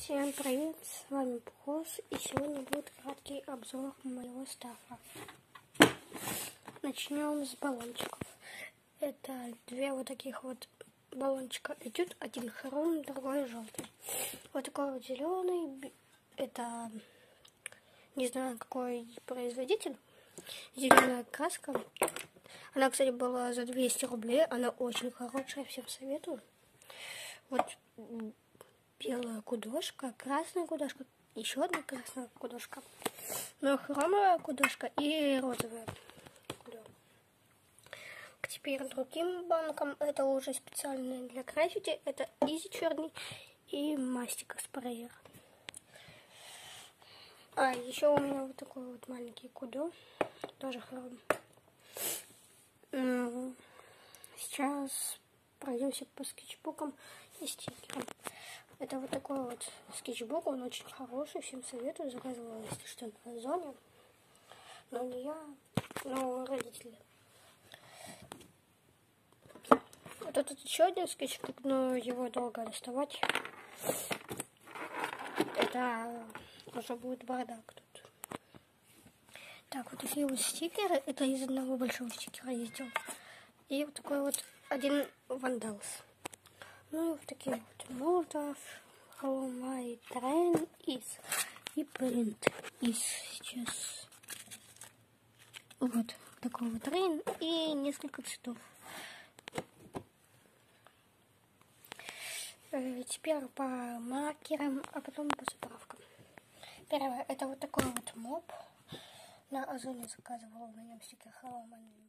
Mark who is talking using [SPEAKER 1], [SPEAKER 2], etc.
[SPEAKER 1] Всем привет, с вами Босс, и сегодня будет краткий обзор моего стафа. Начнем с баллончиков. Это две вот таких вот баллончика идет, один хром, другой желтый. Вот такой вот зеленый, это не знаю какой производитель, зеленая краска. Она, кстати, была за 200 рублей, она очень хорошая, всем советую. Вот белая кудошка, красная кудошка, еще одна красная кудошка, но хромовая кудошка и розовая кудошка. Теперь другим банкам, это уже специальные для граффити, это Изи черный и мастика спреер. А еще у меня вот такой вот маленький кудо, тоже хром. Сейчас пройдемся по скетчбукам и стикерам. Это вот такой вот скетчбук, он очень хороший, всем советую, заказывала, если что, на Озоне. Но не я, но родители. Вот этот еще один скетчбук, но его долго доставать. Это уже будет бардак тут. Так, вот такие вот стикеры, это из одного большого стикера я сделал. И вот такой вот один вандалс. Ну и вот такие вот молотов, хромай, трен, из и принт из. Сейчас вот такой вот трен и несколько цветов. Теперь по маркерам, а потом по заправкам. Первое, это вот такой вот моб. На Озоне заказывала, на нем стикер хромай.